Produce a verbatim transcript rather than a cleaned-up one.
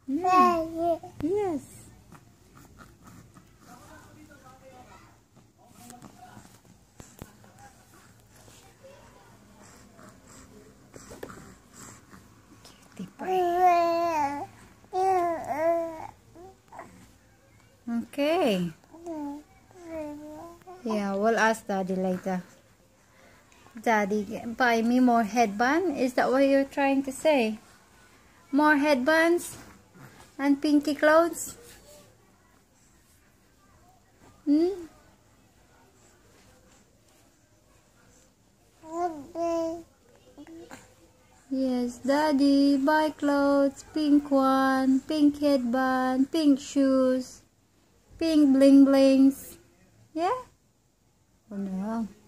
Yeah. Yes. Cutie pie. Okay. Yeah, we'll ask Daddy later. Daddy, buy me more headband? Is that what you're trying to say? More headbands? And pinky clothes? Hmm? Yes, Daddy, buy clothes, pink one, pink headband, pink shoes, pink bling blings. Yeah? Oh no.